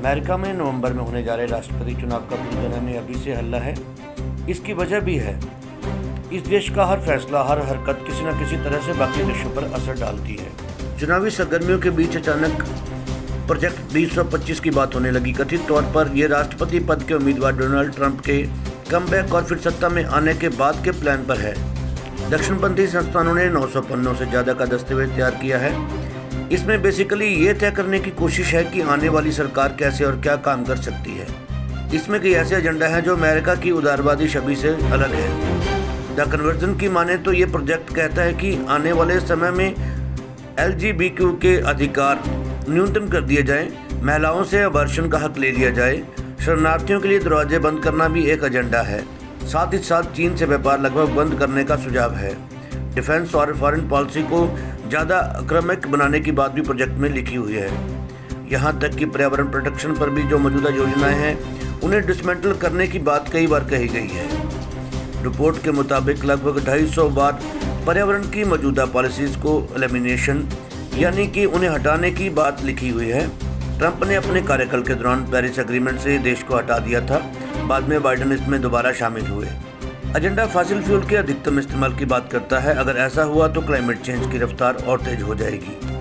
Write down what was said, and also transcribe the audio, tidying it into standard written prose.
America में नवंबर में होने जा रहे राष्ट्रपति चुनाव का दुनिया में अभी से हल्ला है। इसकी वजह भी है, इस देश का हर फैसला, हर हरकत किसी न किसी तरह से बाकी देशों पर असर डालती है। चुनावी सरगर्मियों के बीच अचानक प्रोजेक्ट 2025 की बात होने लगी। कथित तौर पर यह राष्ट्रपति पद के उम्मीदवार डोनाल्ड ट्रंप के कमबैक और फिर सत्ता में आने के बाद के प्लान पर है। दक्षिणपंथी संस्थानों ने 900 पन्नों से ज़्यादा का दस्तावेज तैयार किया है। इसमें बेसिकली ये तय करने की कोशिश है कि आने वाली सरकार कैसे और क्या काम कर सकती है। इसमें कई ऐसे एजेंडा हैं जो अमेरिका की उदारवादी छवि से अलग है। द कन्वर्जन की माने तो ये प्रोजेक्ट कहता है कि आने वाले समय में LGBTQ के अधिकार न्यूनतम कर दिए जाएं, महिलाओं से अबॉर्शन का हक ले लिया जाए, शरणार्थियों के लिए दरवाजे बंद करना भी एक एजेंडा है। साथ ही साथ चीन से व्यापार लगभग बंद करने का सुझाव है। डिफेंस और फॉरेन पॉलिसी को ज़्यादा आक्रामक बनाने की बात भी प्रोजेक्ट में लिखी हुई है। यहाँ तक कि पर्यावरण प्रोटेक्शन पर भी जो मौजूदा योजनाएं हैं उन्हें डिसमेंटल करने की बात कई बार कही गई है। रिपोर्ट के मुताबिक लगभग 250 बार पर्यावरण की मौजूदा पॉलिसीज़ को एलिमिनेशन यानी कि उन्हें हटाने की बात लिखी हुई है। ट्रंप ने अपने कार्यकाल के दौरान पेरिस एग्रीमेंट से देश को हटा दिया था। बाद में बाइडेन इसमें दोबारा शामिल हुए। एजेंडा फॉसिल फ्यूल के अधिकतम इस्तेमाल की बात करता है। अगर ऐसा हुआ तो क्लाइमेट चेंज की रफ्तार और तेज हो जाएगी।